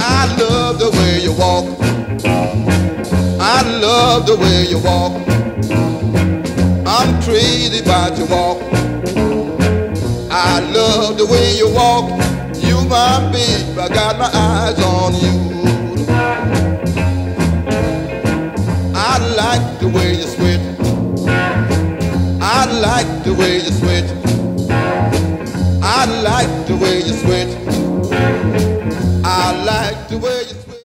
I love the way you walk. I love the way you walk. I'm crazy about your walk. I love the way you walk. You my babe, I got my eyes on you. I like the way you sweat. I like the way you sweat. I like the way you sweat. I like the way